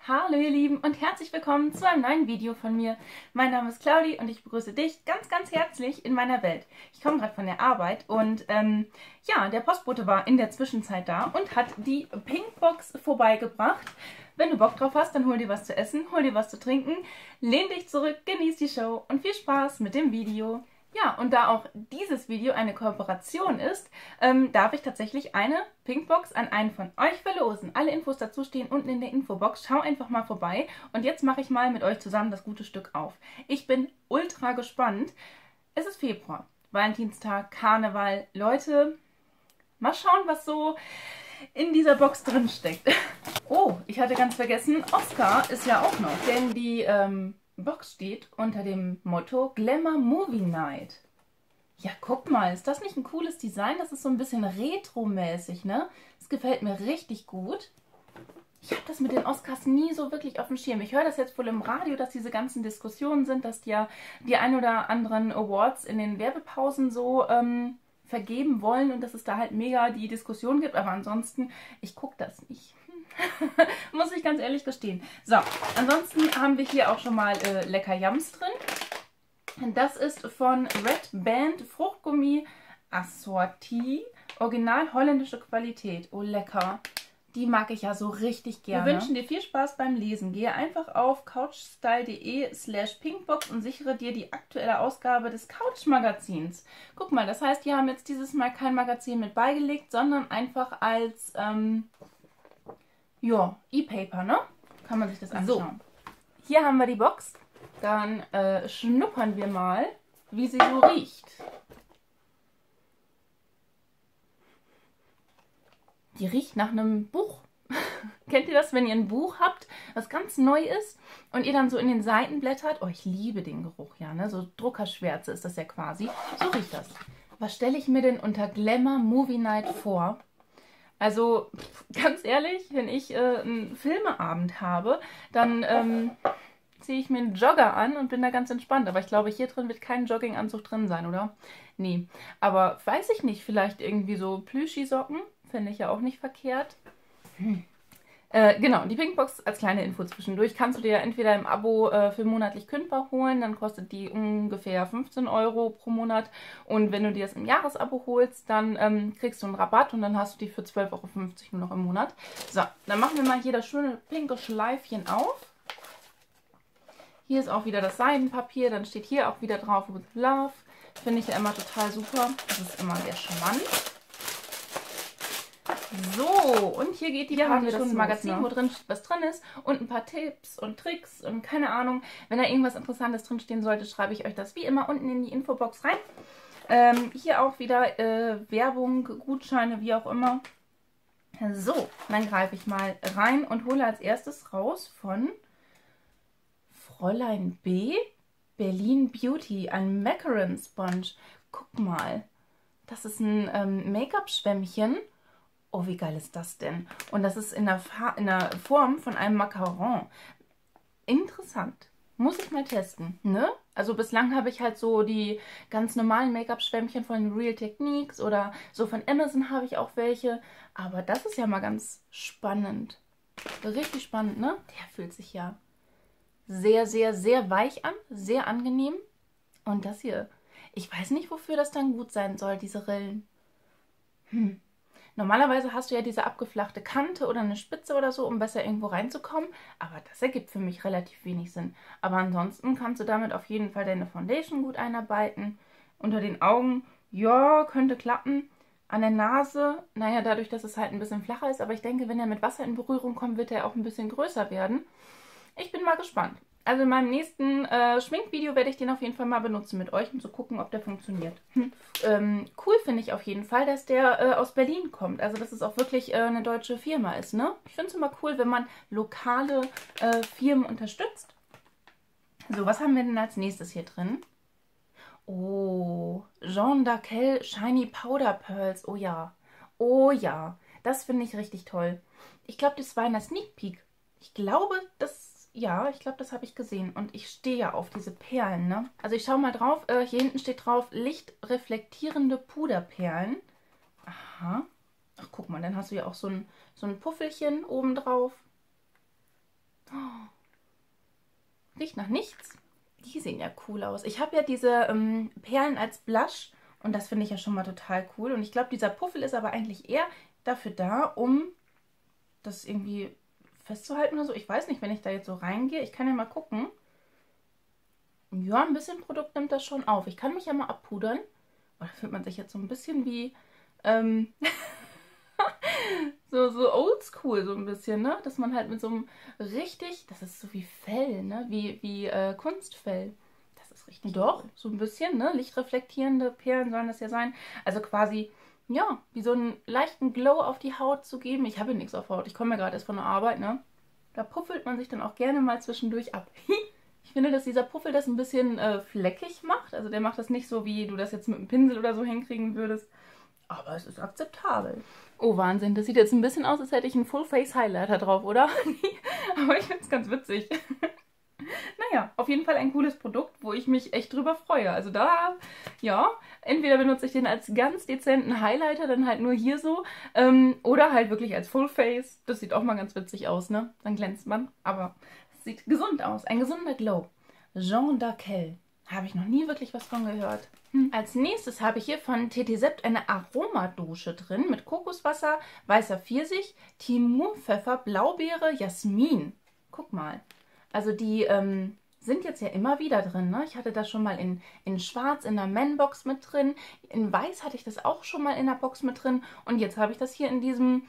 Hallo ihr Lieben und herzlich willkommen zu einem neuen Video von mir. Mein Name ist Claudi und ich begrüße dich ganz, ganz herzlich in meiner Welt. Ich komme gerade von der Arbeit und ja, der Postbote war in der Zwischenzeit da und hat die Pinkbox vorbeigebracht. Wenn du Bock drauf hast, dann hol dir was zu essen, hol dir was zu trinken, lehn dich zurück, genieß die Show und viel Spaß mit dem Video. Ja, und da auch dieses Video eine Kooperation ist, darf ich tatsächlich eine Pinkbox an einen von euch verlosen. Alle Infos dazu stehen unten in der Infobox. Schau einfach mal vorbei. Und jetzt mache ich mal mit euch zusammen das gute Stück auf. Ich bin ultra gespannt. Es ist Februar, Valentinstag, Karneval. Leute, mal schauen, was so in dieser Box drin steckt. Oh, ich hatte ganz vergessen, Oscar ist ja auch noch, denn die Box steht unter dem Motto Glamour Movie Night. Ja, guck mal, ist das nicht ein cooles Design? Das ist so ein bisschen retro-mäßig, ne? Das gefällt mir richtig gut. Ich habe das mit den Oscars nie so wirklich auf dem Schirm. Ich höre das jetzt wohl im Radio, dass diese ganzen Diskussionen sind, dass die ja die ein oder anderen Awards in den Werbepausen so vergeben wollen und dass es da halt mega die Diskussion gibt. Aber ansonsten, ich gucke das nicht. Muss ich ganz ehrlich gestehen. So, ansonsten haben wir hier auch schon mal lecker Yums drin. Das ist von Red Band Fruchtgummi Assorti. Original holländische Qualität. Oh, lecker. Die mag ich ja so richtig gerne. Wir wünschen dir viel Spaß beim Lesen. Gehe einfach auf couchstyle.de/pinkbox und sichere dir die aktuelle Ausgabe des Couch-Magazins. Guck mal, das heißt, die haben jetzt dieses Mal kein Magazin mit beigelegt, sondern einfach als ja, E-Paper, ne? Kann man sich das anschauen. So, hier haben wir die Box. Dann schnuppern wir mal, wie sie so riecht. Die riecht nach einem Buch. Kennt ihr das, wenn ihr ein Buch habt, was ganz neu ist und ihr dann so in den Seiten blättert? Oh, ich liebe den Geruch, ja, ne? So Druckerschwärze ist das ja quasi. So riecht das. Was stelle ich mir denn unter Glamour Movie Night vor? Also, ganz ehrlich, wenn ich einen Filmeabend habe, dann ziehe ich mir einen Jogger an und bin da ganz entspannt. Aber ich glaube, hier drin wird kein Jogginganzug drin sein, oder? Nee. Aber weiß ich nicht, vielleicht irgendwie so Plüschi-Socken? Fände ich ja auch nicht verkehrt. Genau, die Pinkbox als kleine Info zwischendurch kannst du dir ja entweder im Abo für monatlich kündbar holen, dann kostet die ungefähr 15 € pro Monat. Und wenn du dir das im Jahresabo holst, dann kriegst du einen Rabatt und dann hast du die für 12,50 € nur noch im Monat. So, dann machen wir mal hier das schöne pinke Schleifchen auf. Hier ist auch wieder das Seidenpapier, dann steht hier auch wieder drauf With Love. Finde ich ja immer total super. Das ist immer sehr charmant. So, und hier geht die haben wir das Magazin, los, ne? Wo drin steht, was drin ist und ein paar Tipps und Tricks und keine Ahnung. Wenn da irgendwas Interessantes drin stehen sollte, schreibe ich euch das wie immer unten in die Infobox rein. Hier auch wieder Werbung, Gutscheine, wie auch immer. So, dann greife ich mal rein und hole als erstes raus von Fräulein B. Berlin Beauty, ein Macaron Sponge. Guck mal, das ist ein Make-up-Schwämmchen. Oh, wie geil ist das denn? Und das ist in der Form von einem Macaron. Interessant. Muss ich mal testen, ne? Also bislang habe ich halt so die ganz normalen Make-up-Schwämmchen von Real Techniques oder so von Amazon habe ich auch welche. Aber das ist ja mal ganz spannend. Richtig spannend, ne? Der fühlt sich ja sehr, sehr, sehr weich an. Sehr angenehm. Und das hier, ich weiß nicht, wofür das dann gut sein soll, diese Rillen. Normalerweise hast du ja diese abgeflachte Kante oder eine Spitze oder so, um besser irgendwo reinzukommen. Aber das ergibt für mich relativ wenig Sinn. Aber ansonsten kannst du damit auf jeden Fall deine Foundation gut einarbeiten. Unter den Augen, ja, könnte klappen. An der Nase, naja, dadurch, dass es halt ein bisschen flacher ist. Aber ich denke, wenn er mit Wasser in Berührung kommt, wird er auch ein bisschen größer werden. Ich bin mal gespannt. Also in meinem nächsten Schminkvideo werde ich den auf jeden Fall mal benutzen mit euch, um zu gucken, ob der funktioniert. Cool finde ich auf jeden Fall, dass der aus Berlin kommt. Also dass es auch wirklich eine deutsche Firma ist, ne? Ich finde es immer cool, wenn man lokale Firmen unterstützt. So, was haben wir denn als nächstes hier drin? Oh, Jean Daquel Shiny Powder Pearls. Oh ja. Oh ja. Das finde ich richtig toll. Ich glaube, das war in der Sneak Peek. Ich glaube, ja, ich glaube, das habe ich gesehen. Und ich stehe ja auf diese Perlen, ne? Also ich schaue mal drauf. Hier hinten steht drauf, lichtreflektierende Puderperlen. Aha. Ach, guck mal, dann hast du ja auch so ein Puffelchen oben drauf. Oh, riecht nach nichts. Die sehen ja cool aus. Ich habe ja diese Perlen als Blush und das finde ich ja schon mal total cool. Und ich glaube, dieser Puffel ist aber eigentlich eher dafür da, um das irgendwie festzuhalten oder so. Ich weiß nicht, wenn ich da jetzt so reingehe. Ich kann ja mal gucken. Ja, ein bisschen Produkt nimmt das schon auf. Ich kann mich ja mal abpudern. Oh, da fühlt man sich jetzt so ein bisschen wie so oldschool so ein bisschen, ne? Dass man halt mit so einem richtig, das ist so wie Fell, ne? Wie Kunstfell. Das ist richtig. Doch, so ein bisschen, ne? Lichtreflektierende Perlen sollen das ja sein. Also quasi, ja, wie so einen leichten Glow auf die Haut zu geben. Ich habe ja nichts auf Haut. Ich komme ja gerade erst von der Arbeit, ne? Da puffelt man sich dann auch gerne mal zwischendurch ab. Ich finde, dass dieser Puffel das ein bisschen fleckig macht. Also der macht das nicht so, wie du das jetzt mit einem Pinsel oder so hinkriegen würdest. Aber es ist akzeptabel. Oh, Wahnsinn. Das sieht jetzt ein bisschen aus, als hätte ich einen Full-Face-Highlighter drauf, oder? Aber ich finde es ganz witzig. Naja, auf jeden Fall ein cooles Produkt, wo ich mich echt drüber freue. Also da, ja, entweder benutze ich den als ganz dezenten Highlighter, dann halt nur hier so, oder halt wirklich als Full-Face. Das sieht auch mal ganz witzig aus, ne? Dann glänzt man, aber es sieht gesund aus. Ein gesunder Glow. Jean d'Arkel. Habe ich noch nie wirklich was von gehört. Als nächstes habe ich hier von TT Sept eine Aromadusche drin mit Kokoswasser, weißer Pfirsich, Timur, Pfeffer, Blaubeere, Jasmin. Guck mal. Also die sind jetzt ja immer wieder drin, ne? Ich hatte das schon mal in Schwarz in der Man-Box mit drin. In Weiß hatte ich das auch schon mal in der Box mit drin. Und jetzt habe ich das hier in diesem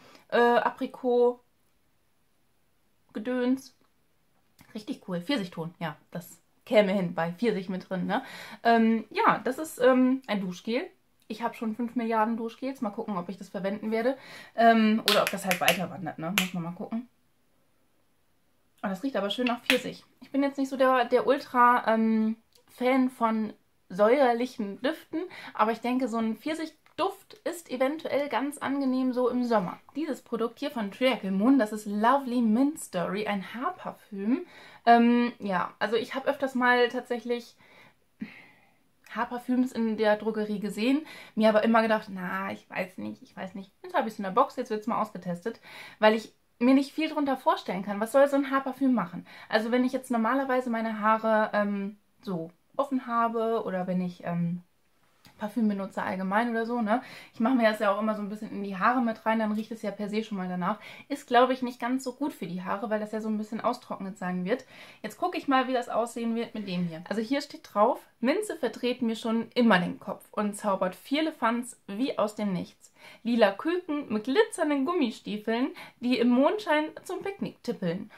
Aprikot-Gedöns. Richtig cool. Pfirsichton, ja, das käme hin bei Pfirsich mit drin, ne? Ja, das ist ein Duschgel. Ich habe schon 5 Milliarden Duschgels. Mal gucken, ob ich das verwenden werde. Oder ob das halt weiter wandert, ne? Muss man mal gucken. Oh, das riecht aber schön nach Pfirsich. Ich bin jetzt nicht so der Ultra-Fan von säuerlichen Düften, aber ich denke, so ein Pfirsichduft ist eventuell ganz angenehm so im Sommer. Dieses Produkt hier von Triacle Moon, das ist Lovely Mint Story, ein Haarparfüm. Ja, also ich habe öfters mal tatsächlich Haarparfüms in der Drogerie gesehen, mir aber immer gedacht, na, ich weiß nicht. Jetzt habe ich es in der Box, jetzt wird es mal ausgetestet, weil ich mir nicht viel drunter vorstellen kann. Was soll so ein Haarparfüm machen? Also wenn ich jetzt normalerweise meine Haare so offen habe oder wenn ich Parfüm benutze allgemein oder so, ne? Ich mache mir das ja auch immer so ein bisschen in die Haare mit rein, dann riecht es ja per se schon mal danach. Ist, glaube ich, nicht ganz so gut für die Haare, weil das ja so ein bisschen austrocknet sein wird. Jetzt gucke ich mal, wie das aussehen wird mit dem hier. Also hier steht drauf, Minze verdreht mir schon immer den Kopf und zaubert Firlefanz wie aus dem Nichts. Lila Küken mit glitzernden Gummistiefeln, die im Mondschein zum Picknick tippeln.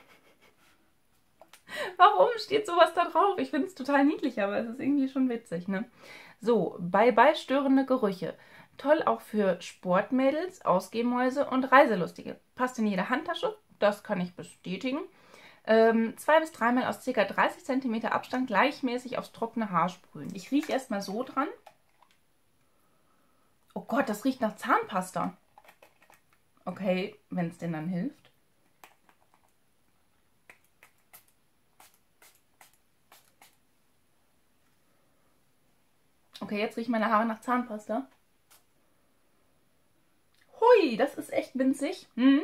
Warum steht sowas da drauf? Ich finde es total niedlich, aber es ist irgendwie schon witzig, ne? So, bye störende Gerüche. Toll auch für Sportmädels, Ausgehmäuse und Reiselustige. Passt in jede Handtasche, das kann ich bestätigen. 2 bis 3 Mal aus ca. 30 cm Abstand gleichmäßig aufs trockene Haar sprühen. Ich rieche erstmal so dran. Oh Gott, das riecht nach Zahnpasta. Okay, wenn es denn dann hilft. Okay, jetzt riechen meine Haare nach Zahnpasta. Hui, das ist echt winzig.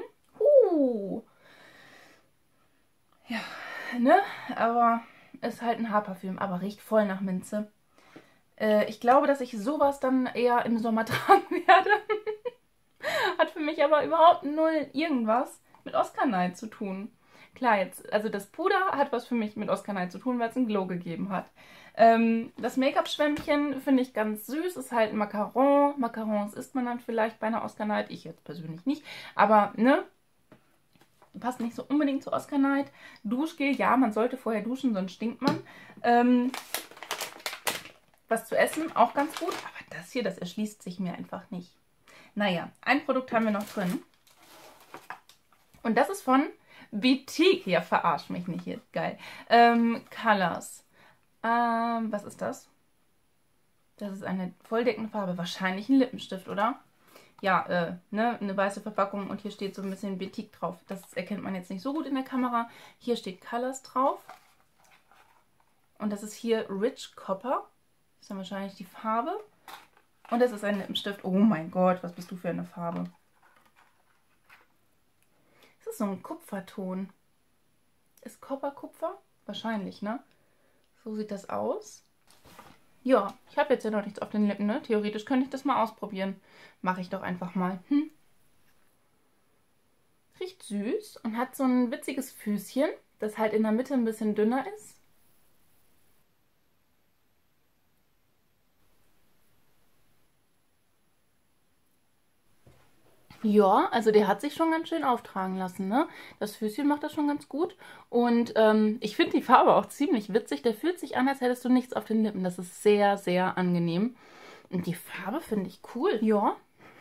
Ja, ne? Aber ist halt ein Haarparfüm, aber riecht voll nach Minze. Ich glaube, dass ich sowas dann eher im Sommer tragen werde. Hat für mich aber überhaupt null irgendwas mit Oscar Night zu tun. Klar, jetzt, also das Puder hat was für mich mit Oscar Night zu tun, weil es einen Glow gegeben hat. Das Make-up-Schwämmchen finde ich ganz süß, ist halt ein Macaron. Macarons isst man dann vielleicht bei einer Oscar Night, ich jetzt persönlich nicht. Aber, ne, passt nicht so unbedingt zu Oscar Night. Duschgel, ja, man sollte vorher duschen, sonst stinkt man. Was zu essen, auch ganz gut. Aber das hier, das erschließt sich mir einfach nicht. Naja, ein Produkt haben wir noch drin. Und das ist von Boutique. Ja, verarsch mich nicht hier. Geil. Colors. Was ist das? Das ist eine volldeckende Farbe. Wahrscheinlich ein Lippenstift, oder? Ja, ne, eine weiße Verpackung und hier steht so ein bisschen Boutique drauf. Das erkennt man jetzt nicht so gut in der Kamera. Hier steht Colors drauf. Und das ist hier Rich Copper. Das ist dann wahrscheinlich die Farbe. Und das ist ein Lippenstift. Oh mein Gott, was bist du für eine Farbe? Das ist so ein Kupferton. Ist Copper Kupfer? Wahrscheinlich, ne? So sieht das aus. Ja, ich habe jetzt ja noch nichts auf den Lippen, ne? Theoretisch könnte ich das mal ausprobieren. Mache ich doch einfach mal. Riecht süß und hat so ein witziges Füßchen, das halt in der Mitte ein bisschen dünner ist. Ja, also der hat sich schon ganz schön auftragen lassen, ne? Das Füßchen macht das schon ganz gut. Und ich finde die Farbe auch ziemlich witzig. Der fühlt sich an, als hättest du nichts auf den Lippen. Das ist sehr, sehr angenehm. Und die Farbe finde ich cool. Ja.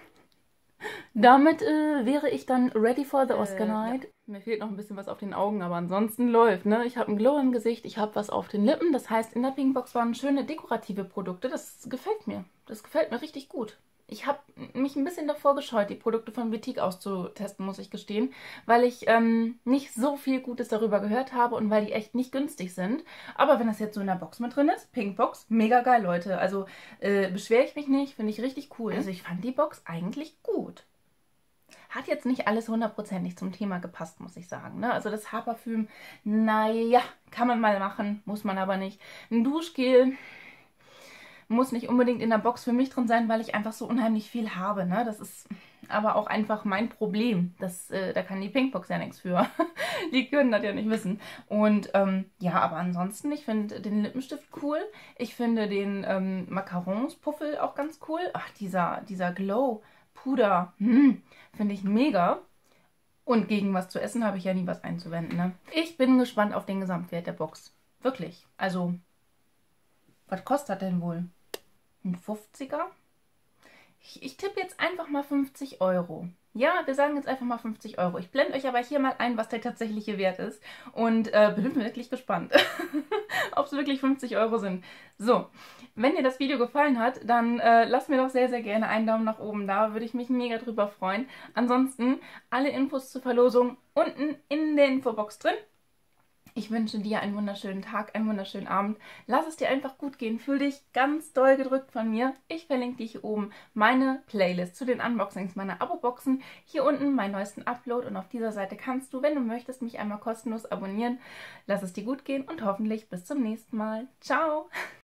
Damit wäre ich dann ready for the Oscar Night. Ja. Mir fehlt noch ein bisschen was auf den Augen, aber ansonsten läuft, ne? Ich habe ein Glow im Gesicht, ich habe was auf den Lippen. Das heißt, in der Pinkbox waren schöne dekorative Produkte. Das gefällt mir. Das gefällt mir richtig gut. Ich habe mich ein bisschen davor gescheut, die Produkte von Boutique auszutesten, muss ich gestehen, weil ich nicht so viel Gutes darüber gehört habe und weil die echt nicht günstig sind. Aber wenn das jetzt so in der Box mit drin ist, Pinkbox, mega geil, Leute. Also beschwere ich mich nicht, finde ich richtig cool. Also ich fand die Box eigentlich gut. Hat jetzt nicht alles hundertprozentig zum Thema gepasst, muss ich sagen. Ne? Also das Haarparfüm, naja, kann man mal machen, muss man aber nicht. Ein Duschgel muss nicht unbedingt in der Box für mich drin sein, weil ich einfach so unheimlich viel habe. Ne? Das ist aber auch einfach mein Problem. Da kann die Pinkbox ja nichts für. Die können das ja nicht wissen. Und ja, aber ansonsten, ich finde den Lippenstift cool. Ich finde den Macarons-Puffel auch ganz cool. Ach, dieser Glow-Puder, finde ich mega. Und gegen was zu essen habe ich ja nie was einzuwenden. Ne? Ich bin gespannt auf den Gesamtwert der Box. Wirklich. Also, was kostet das denn wohl? Ein 50er? Ich tippe jetzt einfach mal 50 Euro. Ja, wir sagen jetzt einfach mal 50 Euro. Ich blende euch aber hier mal ein, was der tatsächliche Wert ist. Und bin wirklich gespannt, ob es wirklich 50 Euro sind. So, wenn dir das Video gefallen hat, dann lasst mir doch sehr, sehr gerne einen Daumen nach oben da. Würde ich mich mega drüber freuen. Ansonsten alle Infos zur Verlosung unten in der Infobox drin. Ich wünsche dir einen wunderschönen Tag, einen wunderschönen Abend. Lass es dir einfach gut gehen. Fühl dich ganz doll gedrückt von mir. Ich verlinke dir hier oben meine Playlist zu den Unboxings meiner Abo-Boxen. Hier unten meinen neuesten Upload und auf dieser Seite kannst du, wenn du möchtest, mich einmal kostenlos abonnieren. Lass es dir gut gehen und hoffentlich bis zum nächsten Mal. Ciao!